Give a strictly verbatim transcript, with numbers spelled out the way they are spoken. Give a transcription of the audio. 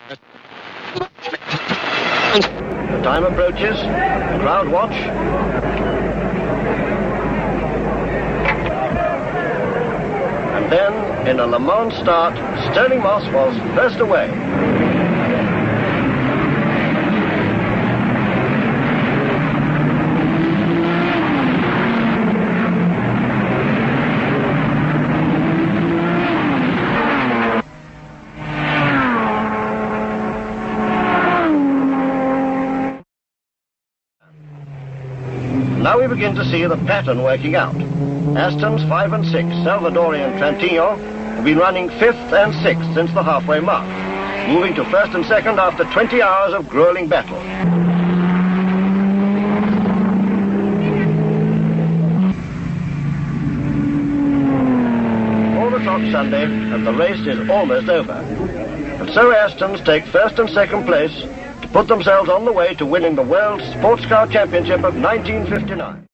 The time approaches, the crowd watch. And then, in a Le Mans start, Sterling Moss was first away. Now we begin to see the pattern working out. Aston's five and six, Salvadorian Trentino, have been running fifth and sixth since the halfway mark, moving to first and second after twenty hours of grueling battle. Four o'clock Sunday, and the race is almost over. And so Aston's take first and second place, put themselves on the way to winning the World Sports Car Championship of nineteen fifty-nine.